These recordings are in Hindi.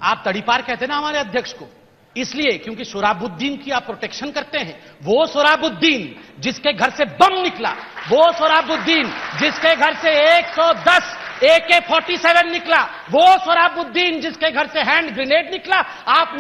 आप तड़ीपार कहते ना हमारे अध्यक्ष को, इसलिए क्योंकि सोहराबुद्दीन की आप प्रोटेक्शन करते हैं। वो सोहराबुद्दीन जिसके घर से बम निकला, वो सोहराबुद्दीन जिसके घर से 110 AK-47 निकला, वो सोहराबुद्दीन जिसके घर से हैंड ग्रेनेड निकला, आप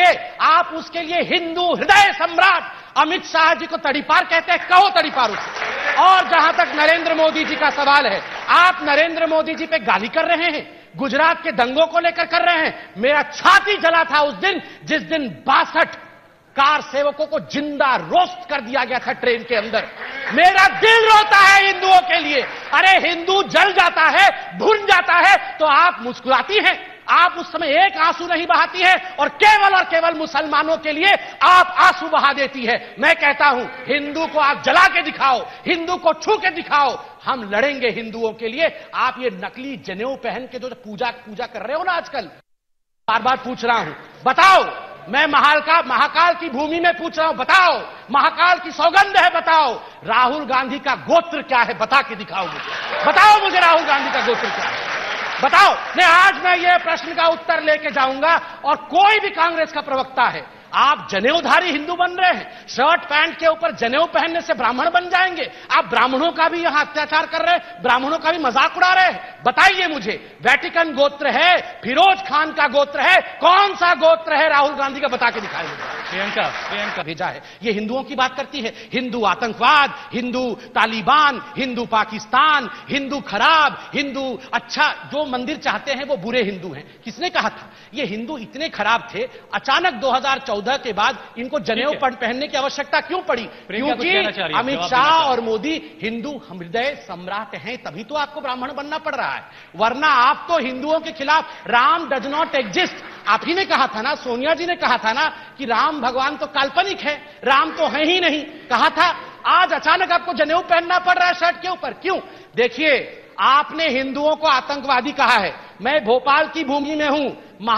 उसके लिए हिंदू हृदय सम्राट अमित शाह जी को तड़ीपार कहते हैं। कहो तड़ीपार उसे। और जहां तक नरेंद्र मोदी जी का सवाल है, आप नरेंद्र मोदी जी पे गाली कर रहे हैं, गुजरात के दंगों को लेकर कर रहे हैं। मेरा छाती जला था उस दिन जिस दिन 62 कार सेवकों को जिंदा रोस्ट कर दिया गया था ट्रेन के अंदर। मेरा दिल रोता है हिंदुओं के लिए। अरे हिंदू जल जाता है, भुन जाता है, तो आप मुस्कुराती हैं। आप उस समय एक आंसू नहीं बहाती है और केवल मुसलमानों के लिए आप आंसू बहा देती है। मैं कहता हूं हिंदू को आप जला के दिखाओ, हिंदू को छू के दिखाओ, हम लड़ेंगे हिंदुओं के लिए। आप ये नकली जनेऊ पहन के जो पूजा कर रहे हो ना आजकल, बार बार पूछ रहा हूं, बताओ। मैं महाकाल की भूमि में पूछ रहा हूं, बताओ। महाकाल की सौगंध है, बताओ। राहुल गांधी का गोत्र क्या है, बता के दिखाओ मुझे। बताओ मुझे राहुल गांधी का गोत्र क्या है, बताओ। नहीं, आज मैं ये प्रश्न का उत्तर लेके जाऊंगा। और कोई भी कांग्रेस का प्रवक्ता है, आप जनेऊधारी हिंदू बन रहे हैं, शर्ट पैंट के ऊपर जनेऊ पहनने से ब्राह्मण बन जाएंगे। आप ब्राह्मणों का भी यहां अत्याचार कर रहे हैं, ब्राह्मणों का भी मजाक उड़ा रहे हैं। बताइए मुझे, वेटिकन गोत्र है, फिरोज खान का गोत्र है, कौन सा गोत्र है राहुल गांधी का, बता के दिखाइए। प्रियंका भेजा है। ये हिंदुओं की बात करती है। हिंदू आतंकवाद, हिंदू तालिबान, हिंदू पाकिस्तान, हिंदू खराब, हिंदू अच्छा, जो मंदिर चाहते हैं वो बुरे हिंदू हैं। किसने कहा था? ये हिंदू इतने खराब थे, अचानक 2014 के बाद इनको जनेऊ पहनने की आवश्यकता क्यों पड़ी? क्योंकि अमित शाह और मोदी हिंदू हृदय सम्राट हैं, तभी तो आपको ब्राह्मण बनना पड़ रहा है। वरना आप तो हिंदुओं के खिलाफ, राम डज नॉट एग्जिस्ट। आप ही ने कहा था ना, सोनिया जी ने कहा था ना कि राम भगवान तो काल्पनिक है, राम तो है ही नहीं, कहा था। आज अचानक आपको जनेऊ पहनना पड़ रहा है शर्ट के ऊपर, क्यों? देखिए, आपने हिंदुओं को आतंकवादी कहा है। मैं भोपाल की भूमि में हूं,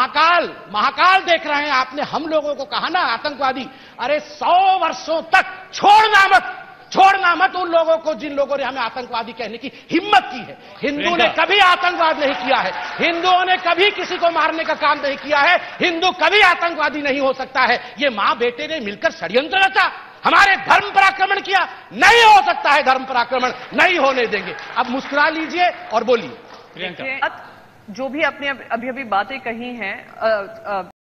महाकाल देख रहे हैं। आपने हम लोगों को कहा ना आतंकवादी। अरे 100 वर्षों तक छोड़ना मत उन लोगों को जिन लोगों ने हमें आतंकवादी कहने की हिम्मत की है। हिंदू ने कभी आतंकवाद नहीं किया है, हिंदुओं ने कभी किसी को मारने का काम नहीं किया है। हिंदू कभी आतंकवादी नहीं हो सकता है। ये मां बेटे ने मिलकर षड्यंत्र रचा, हमारे धर्म पर आक्रमण किया। नहीं हो सकता है धर्म पर आक्रमण, नहीं होने देंगे। अब मुस्कुरा लीजिए और बोलिए। जो भी आपने अभी बातें कही हैं